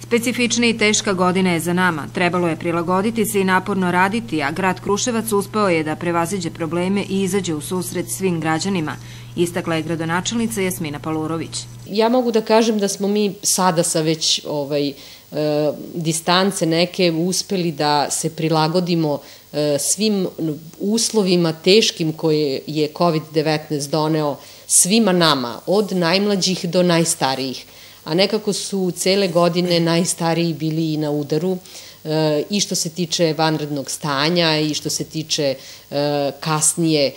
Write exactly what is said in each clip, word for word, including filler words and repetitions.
Specifična i teška godina je za nama. Trebalo je prilagoditi se i naporno raditi, a grad Kruševac uspeo je da prevaziđe probleme i izađe u susret svim građanima, istakla je gradonačelnica Jasmina Palurović. Ja mogu da kažem da smo mi sada sa već ovaj, e, distance neke uspeli da se prilagodimo e, svim uslovima teškim koje je kovid devetnaest doneo svima nama, od najmlađih do najstarijih. A nekako su cele godine najstariji bili i na udaru, i što se tiče vanrednog stanja i što se tiče kasnije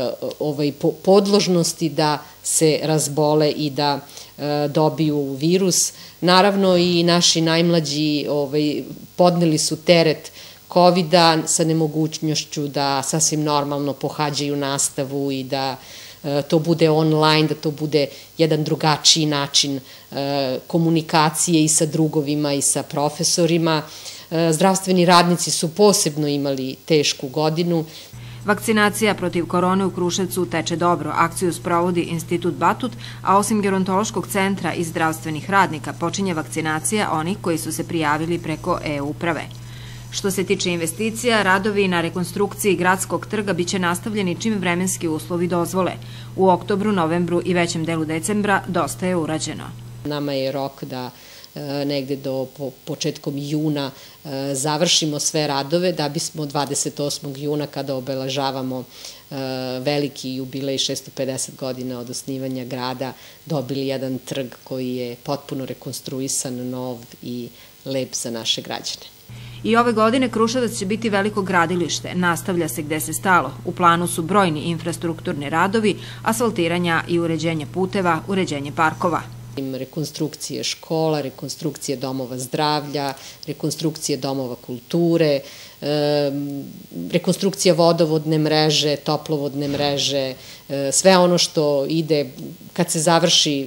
podložnosti da se razbole i da dobiju virus. Naravno i naši najmlađi podneli su teret kovida sa nemogućnošću da sasvim normalno pohađaju nastavu i da to bude online, da to bude jedan drugačiji način komunikacije i sa drugovima i sa profesorima. Zdravstveni radnici su posebno imali tešku godinu. Vakcinacija protiv korone u Kruševcu teče dobro. Akciju sprovodi Institut Batut, a osim gerontološkog centra i zdravstvenih radnika počinje vakcinacija onih koji su se prijavili preko e-uprave. Što se tiče investicija, radovi na rekonstrukciji gradskog trga biće nastavljeni čim vremenski uslovi dozvole. U oktobru, novembru i većem delu decembra dosta je urađeno. Nama je rok da negde do početkom juna završimo sve radove da bismo dvadeset osmog juna kada obeležavamo veliki jubilej šesto pedeset godina od osnivanja grada dobili jedan trg koji je potpuno rekonstruisan, nov i lep za naše građane. I ove godine Kruševac će biti veliko gradilište, nastavlja se gde se stalo. U planu su brojni infrastrukturni radovi, asfaltiranja i uređenje puteva, uređenje parkova. Rekonstrukcije škola, rekonstrukcije domova zdravlja, rekonstrukcije domova kulture, rekonstrukcija vodovodne mreže, toplovodne mreže, sve ono što ide kad se završi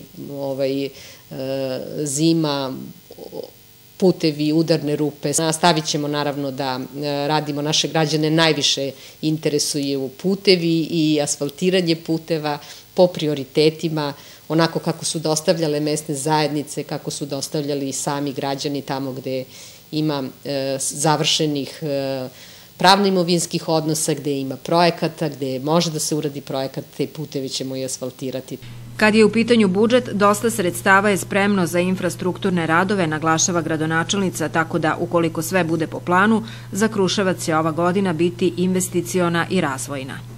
zima, putevi, udarne rupe. Nastavit ćemo naravno da radimo, naše građane najviše interesuju putevi i asfaltiranje puteva po prioritetima, onako kako su dostavljale mesne zajednice, kako su dostavljali i sami građani tamo gde ima završenih pravno-imovinskih odnosa, gde ima projekata, gde može da se uradi projekat, te putevi ćemo i asfaltirati. Kad je u pitanju budžet, dosta sredstava je spremno za infrastrukturne radove, naglašava gradonačelnica, tako da ukoliko sve bude po planu, za Kruševac će ova godina biti investiciona i razvojna.